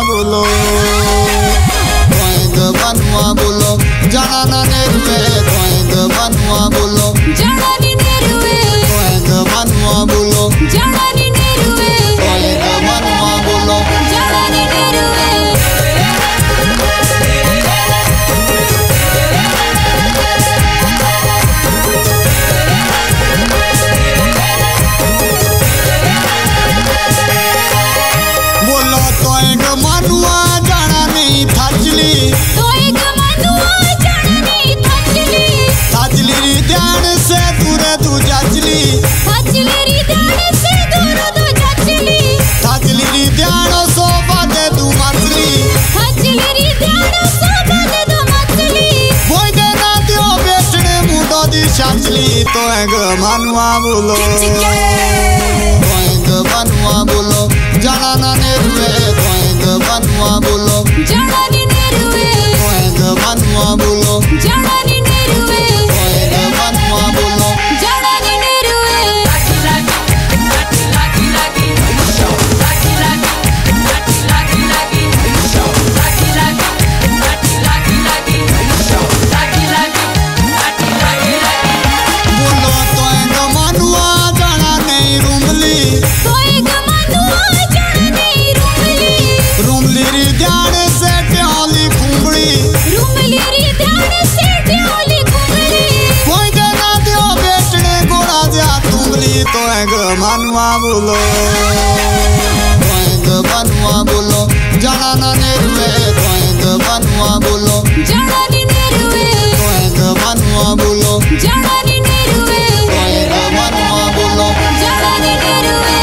बोलो गोइंद बनवा बोलो जाना ना नेरुए गोइंद बनवा बोलो जाना नी नेरुए गोइंद बनवा बोलो जाना नी नेरुए गोइंद बनवा बोलो जाना नी नेरुए बोलो तो एक मनुआ जाना नहीं थाचली तो एक मनुआ जाना नहीं थाचली थाचली री ध्यान से दूर तू जाचली थाचली री ध्यान से दूर तू जाचली थाचली री ध्यान सो बाते तू मचली थाचली री ध्यान सो बाते तू मचली बोई दे ना दियो बेचने मुंडो दी शाचली तो एक मनुआ बोलो गोइंद बनवा बोलो जाना ना नेरुए गोइंद बनवा बोलो जाना नी नेरुए गोइंद बनवा बोलो जाना नी नेरुए गोइंद बनवा बोलो जाना नी नेरुए बोलो तो एक मनुआ जाना नहीं रूमली तो एक मनुआ जाना नहीं रूमली रूमली री ध्यान से ट्योली कुंबड़ी रूमली री ध्यान से ट्योली कुंबड़ी कोई देना दियो बेचने गोड़ा जा तुमली तो एक मनुआ बोलो गोइंद बनवा बोलो जाना ना नेरुए गोइंद बनवा बोलो जाना नी नेरुए गोइंद बनवा बोलो जाना नी नेरुए गोइंद बनवा बोलो जाना नी नेरुए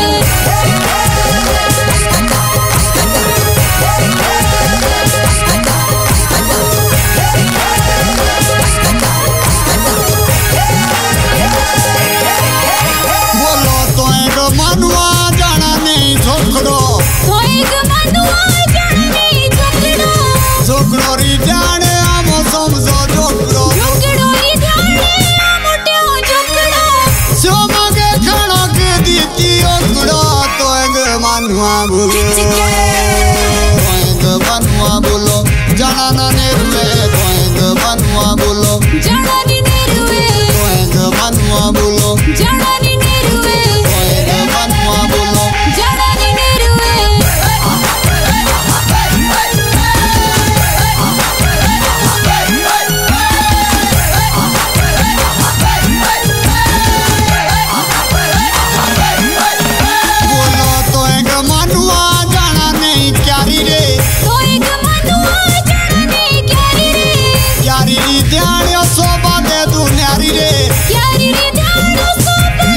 बोलो तो एक मनुआ जाना नहीं झोकड़ो तो एक मनुआ जाना नहीं झोकड़ो झोकड़ो री ध्यान आमो समझो झोकड़ो झोकड़ो री ध्यान मोटे झोकड़ो जो मगे खाना के दीती ओकड़ो तो एक मनुआ बोलो गोइंद बनवा बोलो जाना ना नेरुए गोइंद बनवा बोलो जाना नी नेरुए गोइंद बनवा बोलो जाना नी नेरुए गोइंद बनवा बोलो जाना नी नेरुए बोलो तो एक मनुआ जाना नहीं क्यारी रे तो एक मनुआ जाना नहीं क्यारी रे क्यारी री ध्यान सो बाते तू न्यारी रे क्यारी रे ध्यान सो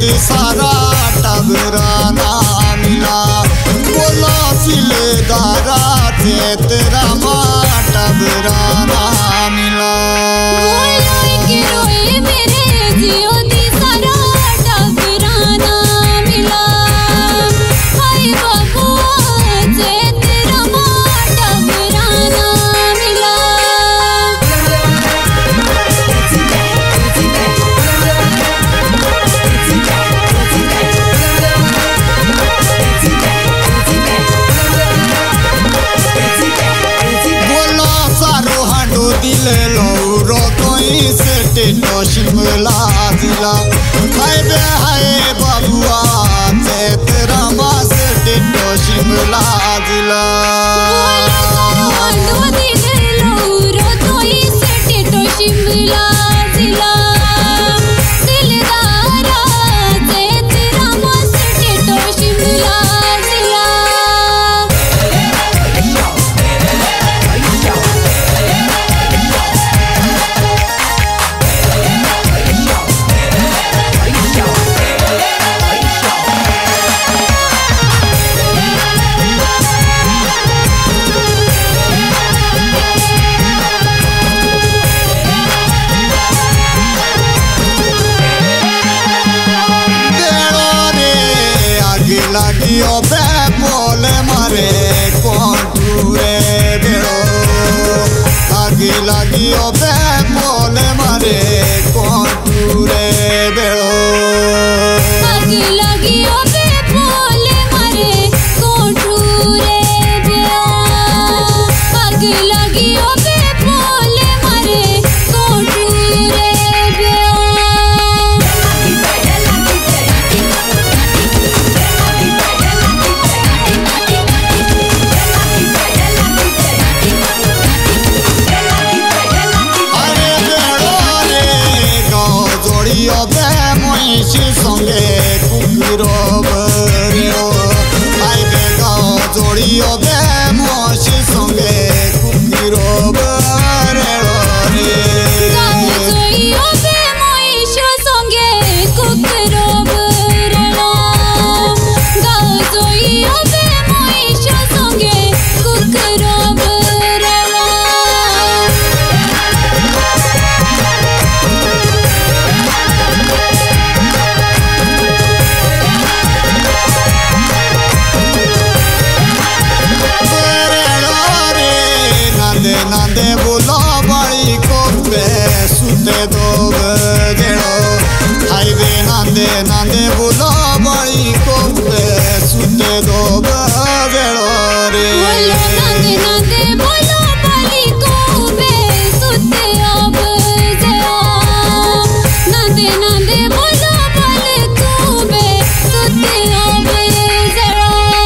सारा टबराना मिला बोला सिलेदारा से तेरा माँ टबराना मिला रोए मेरे जियो दी सारा टबराना मिला हाय बाबुआ से तेरा माँ टबराना मिला दिले लौरो कोई से टेटो शिमला जिला हाय बे हाय बाबुआ से तेरा माँ से टेटो शिमला जिला दिले लौरो कोई से टेटो शिमला जिला दिलदारा से तेरा माँ से टेटो शिमला जिला लागियो बे बोले मारे कोंटूरे बेड़ो आगे लागियो बे बोले मारे कोंटूरे बेड़ो आगे लागियो बे बोले मारे कोंटूरे बेड़ो आगे लागियो बे बोले मारे कोंटूरे बेड़ो संगे कुकुरो बरियो आई बेगा जोड़ियो बे मोशी संगे कुकुरो बरेलो रे जोड़ियो बे मोशी संगे कुकुरो बरेलो गाओ जोड़ियो बे मोशी संगे कुकुरो बरेलो नांदे बोलो बड़ी को पे सुते दो बजेड़ो हाईवे नांदे नांदे बोलो बड़ी को पे सुते दो बजेड़ो रे नांदे नांदे बोलो बड़ी को पे सुते बजेड़ो नांदे नांदे बोलो बड़ी को पे सुते बजेड़ो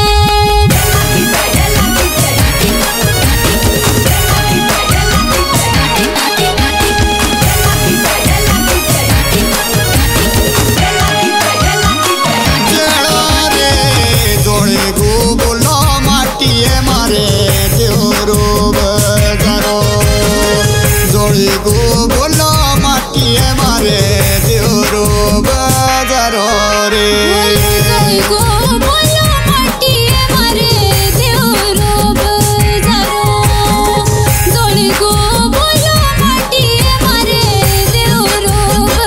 गो बोलो माटिए मारे देवरो बजारो रे गो बोलो माटिए मारे देवरो बजारो जोड़ी गो बोलो माटिए मारे देवरो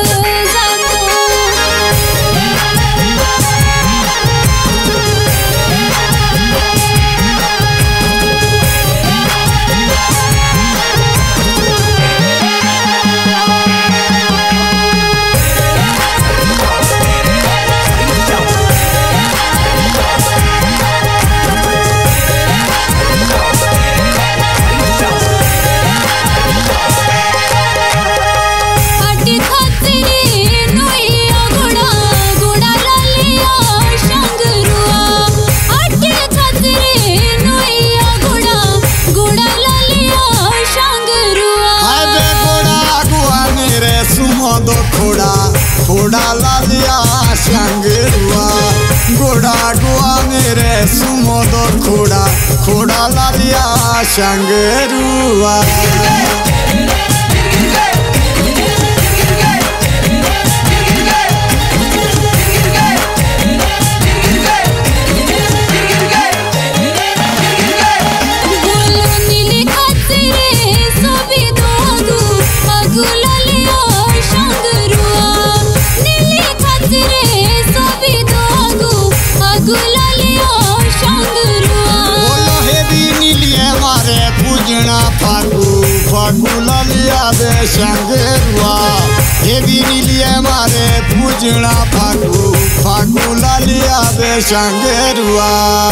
घोड़ा लालिया शंगरुआ घोड़ा गुआ मेरे सुमो दो घोड़ा घोड़ा लालिया शंगरुआ हेवी नीलिए मारे पूजना फागू फागू लालिया बे संगेरुआ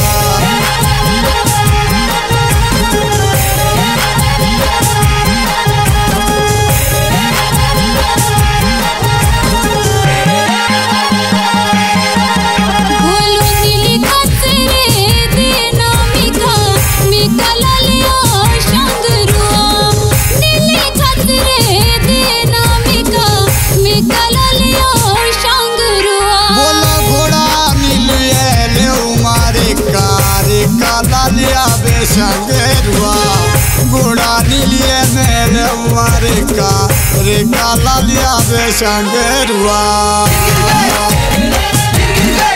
संगेरुआ घोड़ा नीलिए मेरे मारे का रे काला लिया बे संगेरुआ